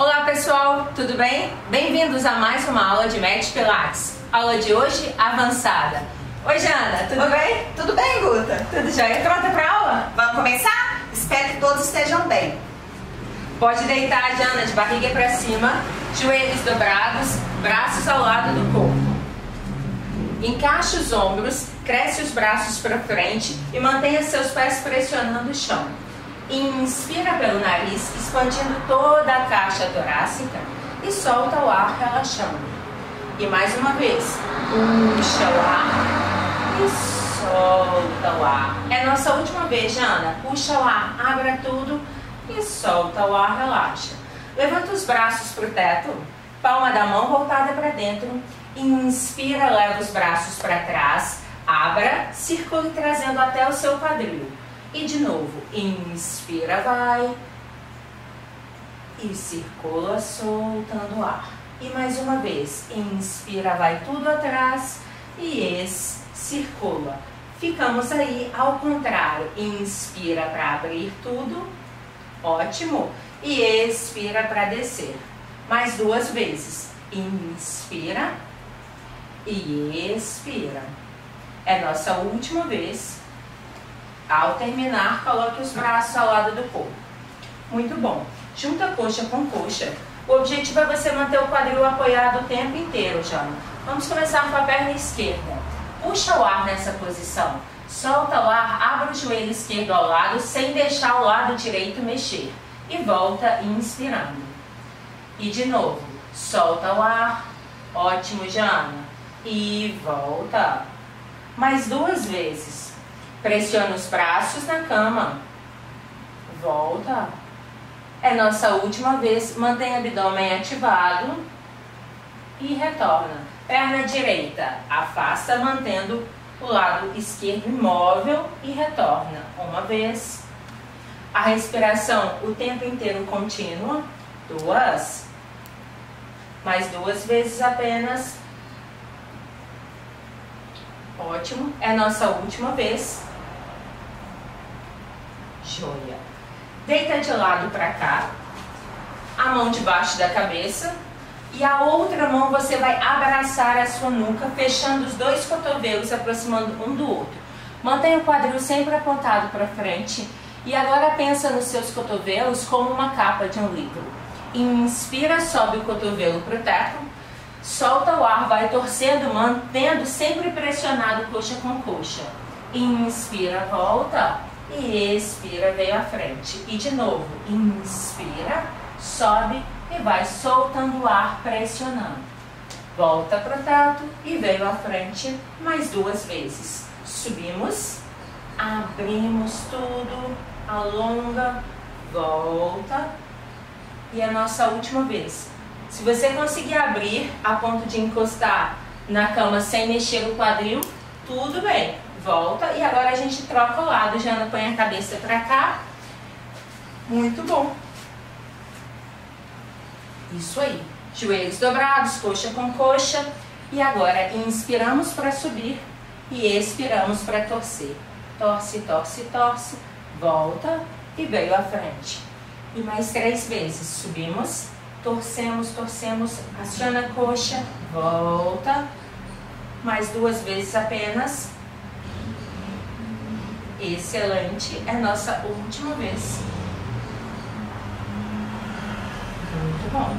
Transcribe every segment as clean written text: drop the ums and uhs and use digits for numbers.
Olá pessoal, tudo bem? Bem-vindos a mais uma aula de Med Pilates. Aula de hoje, avançada. Oi Jana, tudo bem? Tudo bem, Guta? Tudo jóia? Pronta para a aula? Vamos começar? Espero que todos estejam bem. Pode deitar, Jana, de barriga para cima, joelhos dobrados, braços ao lado do corpo. Encaixe os ombros, cresce os braços para frente e mantenha seus pés pressionando o chão. Inspira pelo nariz, expandindo toda a caixa torácica e solta o ar relaxando. E mais uma vez, puxa o ar e solta o ar. É nossa última vez, Jana. Puxa o ar, abra tudo e solta o ar, relaxa. Levanta os braços para o teto, palma da mão voltada para dentro. Inspira, leva os braços para trás, abra, circule trazendo até o seu quadril. E de novo, inspira, vai, e circula soltando o ar. E mais uma vez, inspira, vai tudo atrás, e circula. Ficamos aí ao contrário, inspira para abrir tudo, ótimo, e expira para descer. Mais duas vezes, inspira e expira. É nossa última vez. Ao terminar, coloque os braços ao lado do corpo. Muito bom. Junta coxa com coxa. O objetivo é você manter o quadril apoiado o tempo inteiro, Jana. Vamos começar com a perna esquerda. Puxa o ar nessa posição. Solta o ar, abre o joelho esquerdo ao lado, sem deixar o lado direito mexer. E volta inspirando. E de novo, solta o ar. Ótimo, Jana. E volta. Mais duas vezes. Pressiona os braços na cama. Volta. É nossa última vez. Mantenha o abdômen ativado. E retorna. Perna direita. Afasta, mantendo o lado esquerdo imóvel. E retorna. Uma vez. A respiração o tempo inteiro contínua. Duas. Mais duas vezes apenas. Ótimo. É nossa última vez. Joia. Deita de lado para cá, a mão debaixo da cabeça e a outra mão você vai abraçar a sua nuca, fechando os dois cotovelos, aproximando um do outro. Mantenha o quadril sempre apontado para frente e agora pensa nos seus cotovelos como uma capa de um livro. Inspira, sobe o cotovelo para o teto, solta o ar, vai torcendo, mantendo sempre pressionado coxa com coxa. Inspira, volta. E expira, veio à frente. E de novo, inspira, sobe e vai soltando o ar, pressionando. Volta para o teto e veio à frente mais duas vezes. Subimos, abrimos tudo, alonga, volta. E a nossa última vez. Se você conseguir abrir a ponto de encostar na cama sem mexer o quadril, tudo bem. Volta e agora a gente troca o lado. Jana, põe a cabeça pra cá. Muito bom. Isso aí. Joelhos dobrados, coxa com coxa. E agora inspiramos para subir e expiramos para torcer. Torce, torce, torce. Volta e veio à frente. E mais três vezes. Subimos, torcemos, torcemos. Aciona a coxa. Volta. Mais duas vezes apenas. Excelente, é nossa última vez. Muito bom.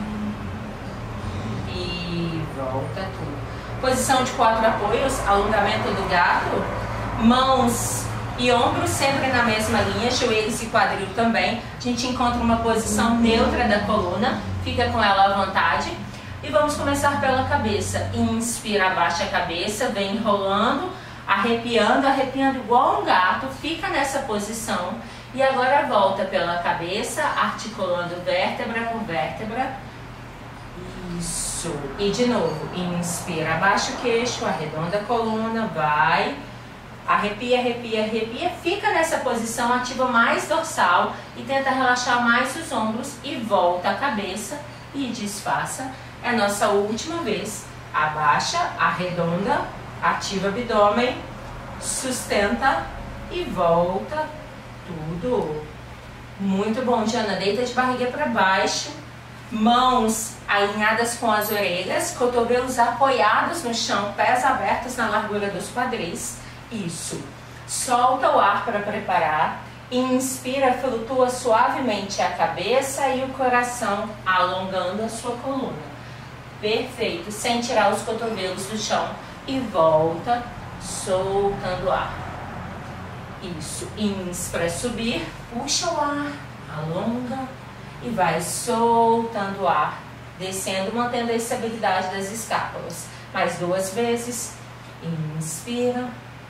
E volta tudo. Posição de 4 apoios, alongamento do gato. Mãos e ombros sempre na mesma linha, joelhos e quadril também. A gente encontra uma posição neutra da coluna, fica com ela à vontade. E vamos começar pela cabeça. Inspira, abaixa a cabeça, vem enrolando. Arrepiando, arrepiando igual um gato, fica nessa posição e agora volta pela cabeça, articulando vértebra por vértebra. Isso. E de novo, inspira, abaixa o queixo, arredonda a coluna, vai. Arrepia, arrepia, arrepia, fica nessa posição, ativa mais dorsal e tenta relaxar mais os ombros e volta a cabeça e desfaça. É a nossa última vez. Abaixa, arredonda, ativa o abdômen, sustenta e volta tudo. Muito bom, Jana. Deita de barriga para baixo. Mãos alinhadas com as orelhas, cotovelos apoiados no chão, pés abertos na largura dos quadris. Isso. Solta o ar para preparar. Inspira, flutua suavemente a cabeça e o coração, alongando a sua coluna. Perfeito. Sem tirar os cotovelos do chão. E volta, soltando o ar. Isso. Inspira, subir. Puxa o ar. Alonga. E vai soltando o ar. Descendo, mantendo a estabilidade das escápulas. Mais 2 vezes. Inspira.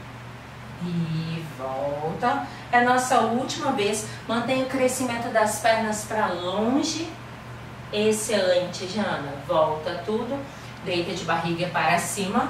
E volta. É a nossa última vez. Mantenha o crescimento das pernas para longe. Excelente, Jana. Volta tudo. Deita de barriga para cima.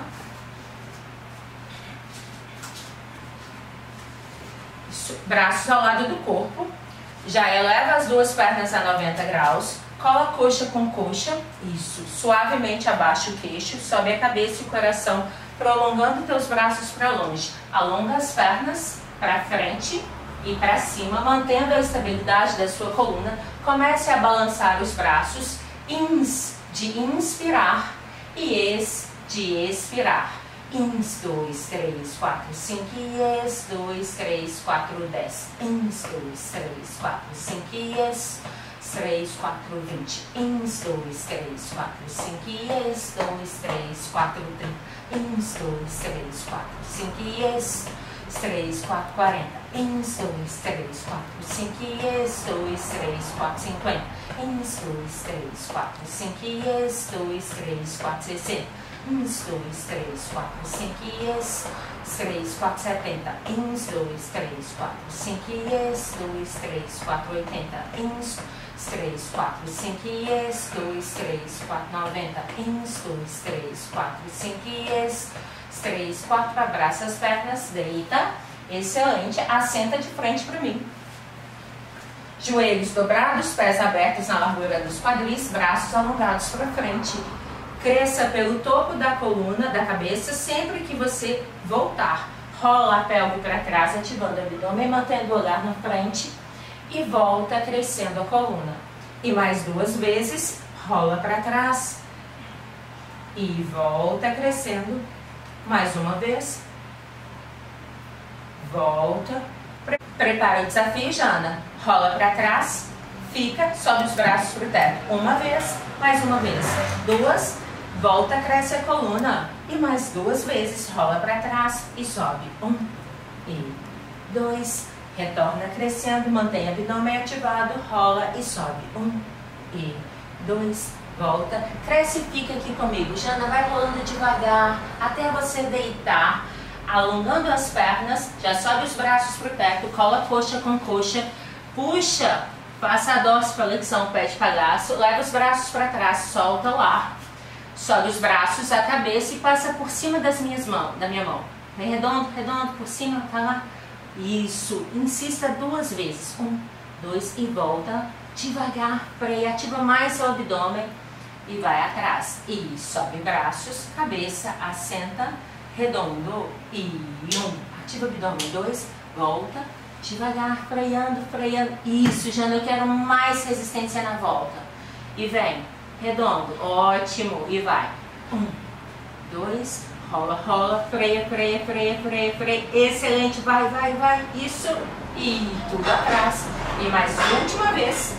Isso. Braços ao lado do corpo. Já eleva as 2 pernas a 90 graus. Cola coxa com coxa. Isso. Suavemente abaixa o queixo. Sobe a cabeça e o coração, prolongando teus braços para longe. Alonga as pernas para frente e para cima, mantendo a estabilidade da sua coluna. Comece a balançar os braços, de inspirar e de expirar. Ins, 2, 3, 4, 5 e ex, 2, 3, 4, 10. Ins, 2, 3, 4, 5 e ex, 3, 4, 20. Ins, 2, 3, 4, 5 e ex, 2, 3, 4, 30. Ins, 2, 3, 4, 5 e ex, 3, 4, 40. Ins, 2, 3, 4, 5 e ex, 2, 3, 4, 50. Ins, 2, 3, 4, 5 e ex, 2, 3, 4, 60. Ins, 2, 3, 4, 5 e ex, 3, 4, 70. Ins, 2, 3, 4, 5 e ex, 2, 3, 4, 80. Ins, 3, 4, 5 e ex, 2, 3, 4, 90. Ins, 2, 3, 4, 5 e ex, 3, 4, abraça as pernas, deita. Excelente, assenta de frente para mim. Joelhos dobrados, pés abertos na largura dos quadris, braços alongados para frente. Cresça pelo topo da coluna, da cabeça, sempre que você voltar. Rola a pelve para trás, ativando o abdômen, mantendo o olhar na frente. E volta crescendo a coluna. E mais 2 vezes, rola para trás. E volta crescendo. Mais uma vez. Volta. Prepara o desafio, Jana. Rola para trás. Fica, sobe os braços para o teto. 1 vez, mais 1 vez. 2. Volta, cresce a coluna. E mais 2 vezes. Rola para trás e sobe. 1 e 2. Retorna crescendo, mantém o abdômen ativado. Rola e sobe. 1 e 2. Volta. Cresce e fica aqui comigo. Jana, vai rolando devagar até você deitar. Alongando as pernas. Já sobe os braços para o teto. Cola coxa com coxa. Puxa. Faça a dorsiflexão, pé de palhaço. Leva os braços para trás. Solta o ar. Sobe os braços, a cabeça e passa por cima da minha mão. Vem redondo, redondo, por cima, tá lá. Isso. Insista 2 vezes. 1, 2 e volta. Devagar, freia, ativa mais seu abdômen e vai atrás. E sobe braços, cabeça, assenta, redondo. E 1. Ativa o abdômen. 2, volta. Devagar, freando, freando. Isso, Jana, eu quero mais resistência na volta. E vem. Redondo, ótimo, e vai. 1, 2, rola, rola, freia, freia, freia, freia, freia. Excelente, vai, vai, vai. Isso, e tudo atrás. E mais última vez.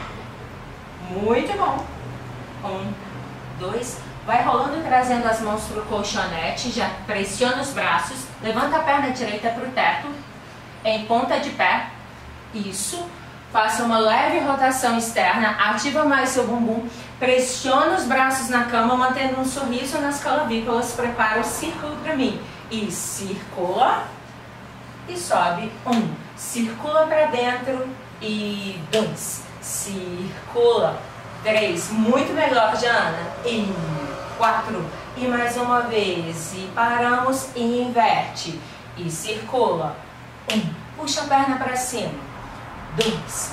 Muito bom. 1, 2, vai rolando, trazendo as mãos para o colchonete. Já pressiona os braços. Levanta a perna direita para o teto. Em ponta de pé. Isso. Faça uma leve rotação externa, ativa mais seu bumbum, pressiona os braços na cama, mantendo um sorriso nas clavículas, prepara o círculo para mim. E circula, e sobe. 1, circula para dentro, e 2, circula. 3, muito melhor, Jana. E 4, e mais uma vez, e paramos, e inverte. E circula. 1, puxa a perna para cima. 2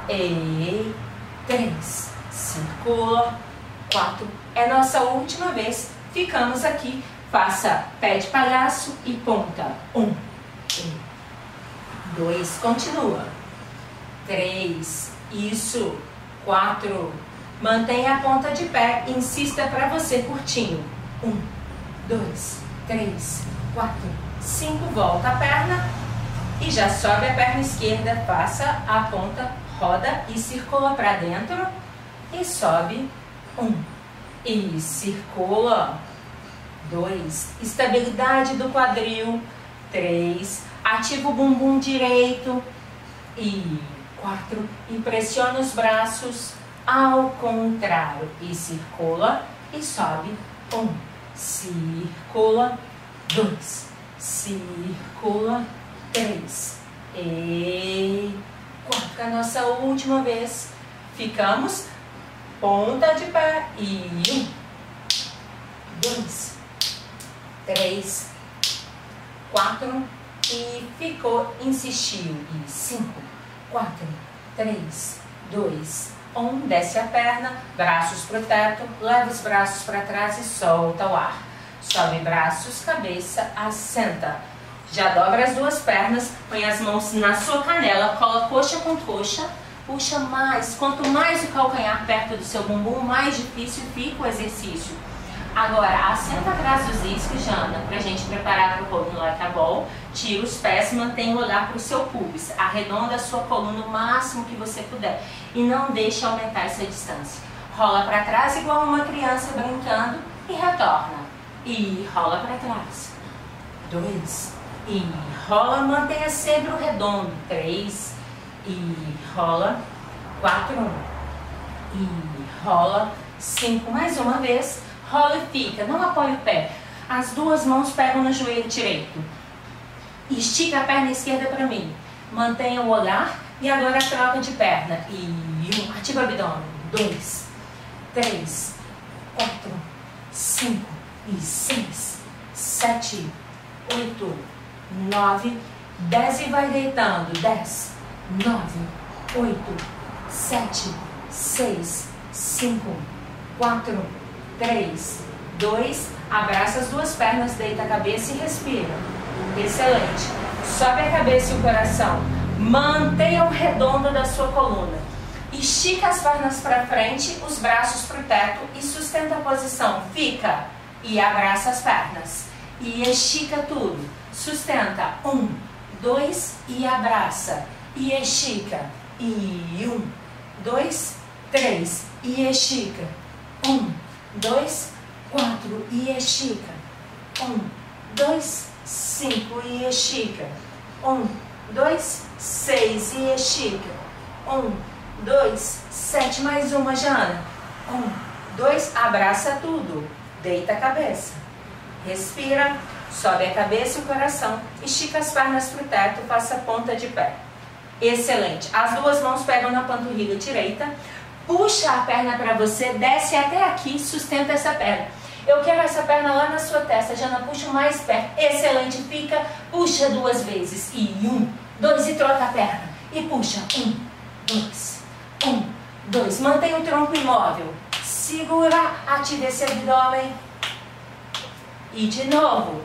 e 3, circula. 4, é nossa última vez. Ficamos aqui. Faça pé de palhaço e ponta. 1 e 2, continua. 3, isso. 4, Mantenha a ponta de pé e insista para você curtinho. 1, 2, 3, 4, 5. Volta a perna e já sobe a perna esquerda. Passa a ponta, roda e circula para dentro. E sobe. 1. E circula. 2. Estabilidade do quadril. 3. Ativa o bumbum direito. E 4. E pressiona os braços ao contrário. E circula e sobe. 1. Circula. 2. Circula. 3. E 4. A nossa última vez. Ficamos. Ponta de pé. E 1, 2, 3, 4. E ficou, insistiu. E 5, 4, 3, 2, 1. Desce a perna, braços para o teto, leva os braços para trás e solta o ar. Sobe braços, cabeça, assenta. Já dobra as duas pernas, põe as mãos na sua canela, cola coxa com coxa, puxa mais. Quanto mais o calcanhar perto do seu bumbum, mais difícil fica o exercício. Agora, assenta atrás dos isquios, Jana, pra gente preparar para o rolling like a ball. Tira os pés, mantém o olhar para o seu pubis. Arredonda a sua coluna o máximo que você puder. E não deixe aumentar essa distância. Rola para trás igual uma criança brincando e retorna. E rola para trás. 2. E rola, mantenha sempre o redondo. 3. E rola. 4. E rola. 5. Mais uma vez. Rola e fica, não apoie o pé. As duas mãos pegam no joelho direito. Estica a perna esquerda para mim. Mantenha o olhar e agora troca de perna. E 1, ativa o abdômen. 2, 3, 4, 5 e 6, 7, 8, 9, 10 e vai deitando. 10, 9, 8, 7, 6, 5, 4, 3, 2, abraça as duas pernas, deita a cabeça e respira. Excelente. Sobe a cabeça e o coração. Mantenha o redondo da sua coluna. Estica as pernas para frente, os braços para o teto e sustenta a posição. Fica e abraça as pernas. E estica tudo. Sustenta. 1, 2 e abraça. E estica. E 1, 2, 3 e estica. 1, 2, 4 e estica. 1, 2, 5 e estica. 1, 2, 6 e estica. 1, 2, 7, mais uma, Jana. 1, 2, abraça tudo. Deita a cabeça. Respira, sobe a cabeça e o coração. Estica as pernas para o teto, faça a ponta de pé. Excelente. As duas mãos pegam na panturrilha direita. Puxa a perna para você, desce até aqui, sustenta essa perna. Eu quero essa perna lá na sua testa, Jana, puxa mais perto. Excelente, fica, puxa 2 vezes. E 1, 2 e troca a perna. E puxa, 1, 2, 1, 2. Mantém o tronco imóvel. Segura, ativa esse abdômen. E de novo.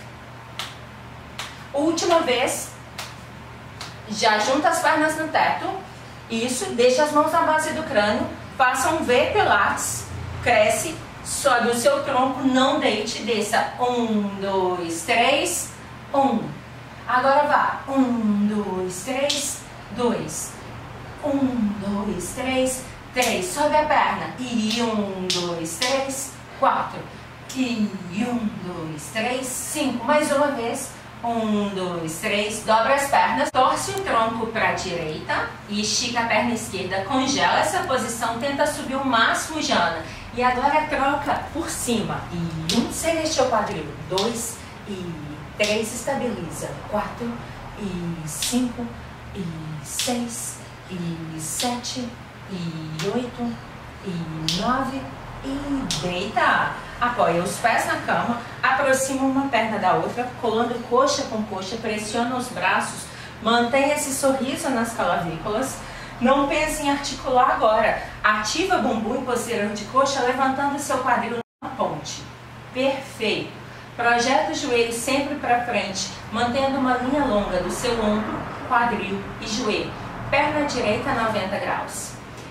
Última vez. Já junta as pernas no teto. Isso, deixa as mãos na base do crânio, faça um V Pilates, cresce, sobe o seu tronco, não deite, desça. 1, 2, 3, 1. Agora vá. 1, 2, 3, 2. 1, 2, 3, 3. Sobe a perna. E 1, 2, 3, 4. E 1, 2, 3, 5. Mais uma vez. 1, 2, 3, dobra as pernas, torce o tronco para a direita e estica a perna esquerda, congela essa posição, tenta subir o máximo, Jana. E agora troca por cima. E 1, sem mexer o quadril. 2 e 3, estabiliza. 4 e 5 e 6 e 7 e 8 e 9 e deita. Apoia os pés na cama, aproxima uma perna da outra, colando coxa com coxa, pressiona os braços, mantenha esse sorriso nas clavículas. Não pense em articular agora. Ativa bumbum e posterior de coxa, levantando seu quadril na ponte. Perfeito. Projeta o joelho sempre para frente, mantendo uma linha longa do seu ombro, quadril e joelho. Perna direita 90 graus.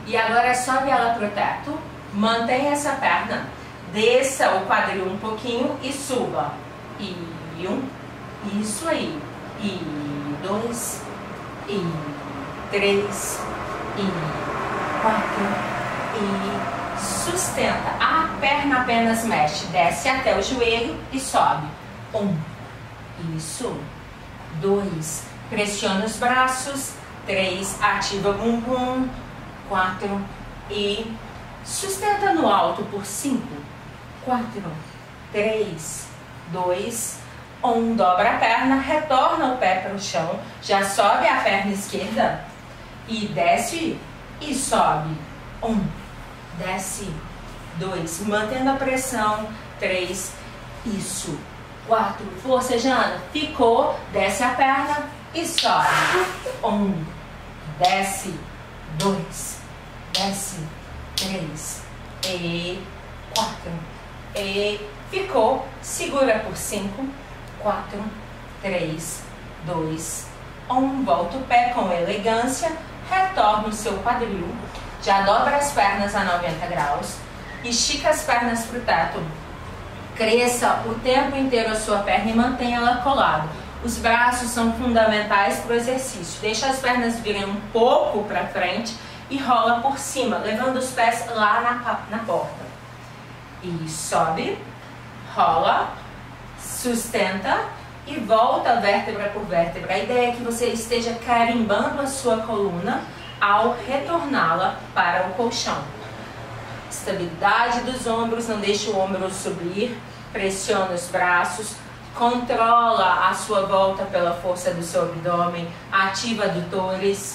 E agora sobe ela pro teto, mantenha essa perna, desça o quadril um pouquinho e suba. E 1, isso aí. E 2, e 3, e 4, e sustenta. A perna apenas mexe, desce até o joelho e sobe. 1, isso. 2, pressiona os braços. 3, ativa o bumbum. 4, e sustenta no alto por 5, 4, 3, 2, 1, dobra a perna, retorna o pé para o chão, já sobe a perna esquerda e desce e sobe. 1, desce. 2, mantendo a pressão. 3, isso. 4, força, Jana. Ficou, desce a perna e sobe. 1, desce. 2, desce. 3, e 4, e ficou. Segura por 5, 4, 3, 2, 1. Volta o pé com elegância, retorna o seu quadril, já dobra as pernas a 90 graus, estica as pernas para o teto, cresça o tempo inteiro a sua perna e mantenha ela colada. Os braços são fundamentais para o exercício. Deixa as pernas virem um pouco para frente e rola por cima, levando os pés lá na porta. E sobe, rola, sustenta e volta vértebra por vértebra. A ideia é que você esteja carimbando a sua coluna ao retorná-la para o colchão. Estabilidade dos ombros, não deixe o ombro subir, pressiona os braços, controla a sua volta pela força do seu abdômen, ativa adutores.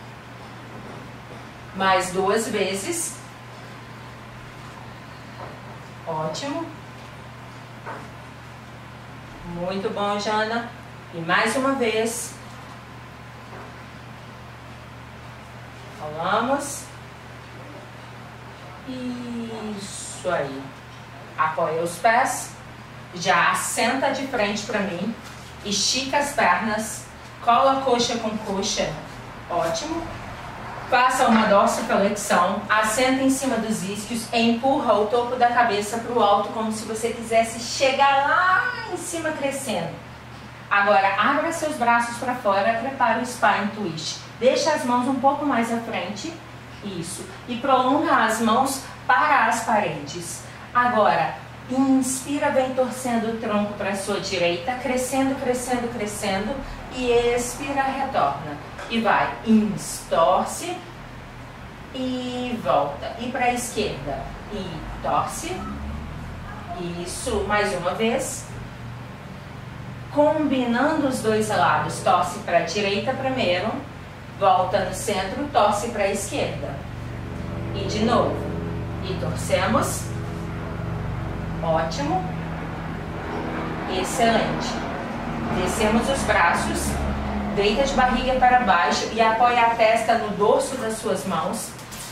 Mais 2 vezes. Ótimo. Muito bom, Jana. E mais uma vez. Rolamos. Isso aí. Apoia os pés. Já assenta de frente para mim. Estica as pernas. Cola coxa com coxa. Ótimo. Faça uma dorsiflexão. Assenta em cima dos isquios. Empurra o topo da cabeça para o alto, como se você quisesse chegar lá em cima crescendo. Agora, abra seus braços para fora. Prepara o spine twist. Deixa as mãos um pouco mais à frente. Isso. E prolonga as mãos para as paredes. Agora, inspira, vem torcendo o tronco para a sua direita, crescendo, crescendo, crescendo, e expira, retorna. E vai, torce, e volta. E para a esquerda, e torce. Isso, mais uma vez. Combinando os dois lados, torce para a direita primeiro, volta no centro, torce para a esquerda. E de novo, e torcemos. Ótimo. Excelente. Descemos os braços, deita de barriga para baixo e apoia a testa no dorso das suas mãos.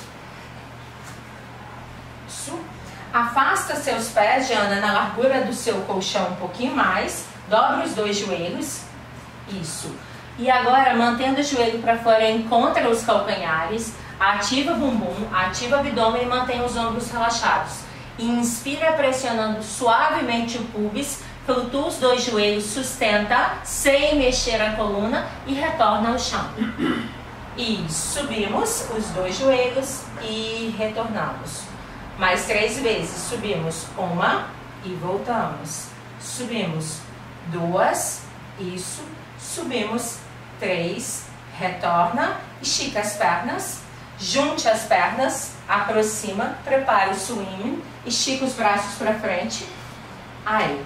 Isso. Afasta seus pés, Jana, na largura do seu colchão um pouquinho mais. Dobra os 2 joelhos. Isso. E agora, mantendo o joelho para fora, encontra os calcanhares. Ativa o bumbum, ativa o abdômen e mantém os ombros relaxados. Inspira pressionando suavemente o pubis, flutua os 2 joelhos, sustenta sem mexer a coluna e retorna ao chão. E subimos os 2 joelhos e retornamos. Mais 3 vezes. Subimos 1 e voltamos. Subimos 2, isso. Subimos 3, retorna, estica as pernas. Junte as pernas, aproxima, prepara o swing, estica os braços para frente. Aí.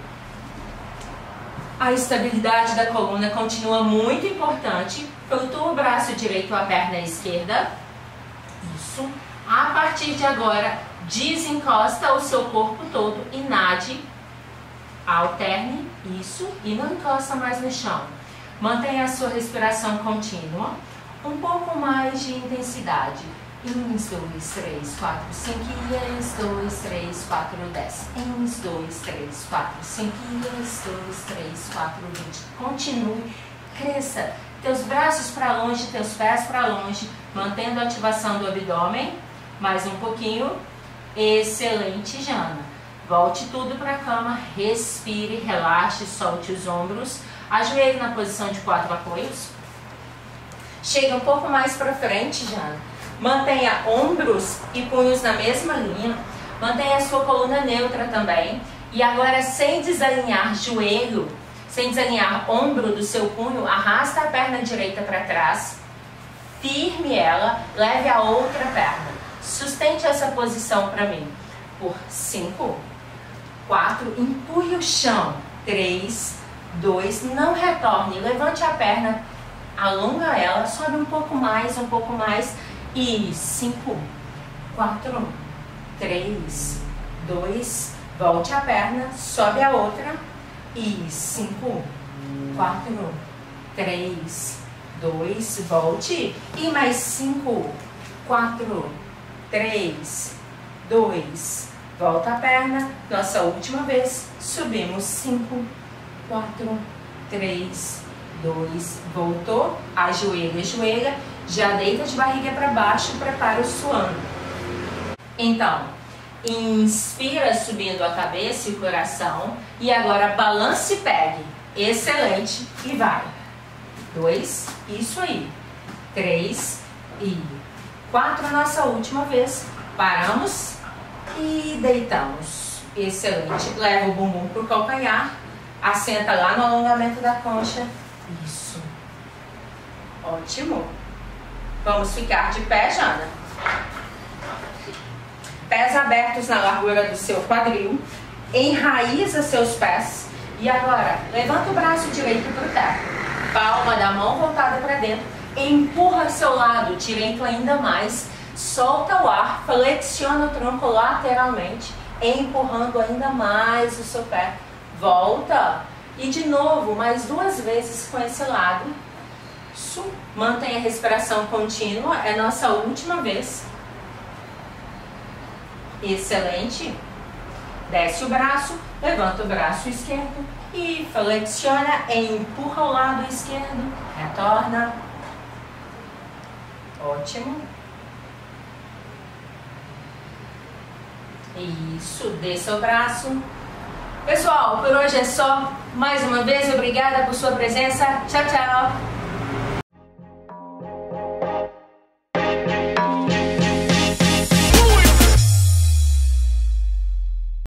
A estabilidade da coluna continua muito importante. Flutua o braço direito, a perna esquerda. Isso. A partir de agora, desencosta o seu corpo todo e nade. Alterne. Isso. E não encosta mais no chão. Mantenha a sua respiração contínua. Um pouco mais de intensidade. 1, 2, 3, 4, 5, 1, 2, 3, 4, 10. 1, 2, 3, 4, 5, 1, 2, 3, 4, 20. Continue, cresça. Teus braços para longe, teus pés para longe, mantendo a ativação do abdômen. Mais um pouquinho. Excelente, Jana. Volte tudo para a cama, respire, relaxe, solte os ombros. Ajoelhe na posição de 4 apoios. Chega um pouco mais para frente, Jana. Mantenha ombros e punhos na mesma linha. Mantenha a sua coluna neutra também. E agora, sem desalinhar joelho, sem desalinhar ombro do seu punho, arrasta a perna direita para trás. Firme ela, leve a outra perna. Sustente essa posição para mim. Por 5, 4, empurre o chão. 3, 2, não retorne. Levante a perna, alonga ela, sobe um pouco mais. E 5, 4, 3, 2, volte a perna, sobe a outra. E 5, 4, 3, 2, volte. E mais 5, 4, 3, 2, volta a perna. Nossa última vez. Subimos. 5, 4, 3, 2, voltou. Ajoelha, ajoelha. Já deita de barriga para baixo, prepara o suando. Então, inspira subindo a cabeça e o coração. E agora balance e pegue. Excelente. E vai. 2, isso aí. 3 e 4, nossa última vez. Paramos e deitamos. Excelente. Leva o bumbum para o calcanhar. Assenta lá no alongamento da concha. Isso. Ótimo. Vamos ficar de pé, Jana. Pés abertos na largura do seu quadril. Enraiza seus pés. E agora, levanta o braço direito para o teto. Palma da mão voltada para dentro. Empurra seu lado direito ainda mais. Solta o ar. Flexiona o tronco lateralmente. Empurrando ainda mais o seu pé. Volta. E de novo, mais 2 vezes com esse lado. Mantenha a respiração contínua. É nossa última vez. Excelente. Desce o braço. Levanta o braço esquerdo. E flexiona. Empurra o lado esquerdo. Retorna. Ótimo. Isso. Desça o braço. Pessoal, por hoje é só. Mais uma vez, obrigada por sua presença. Tchau, tchau.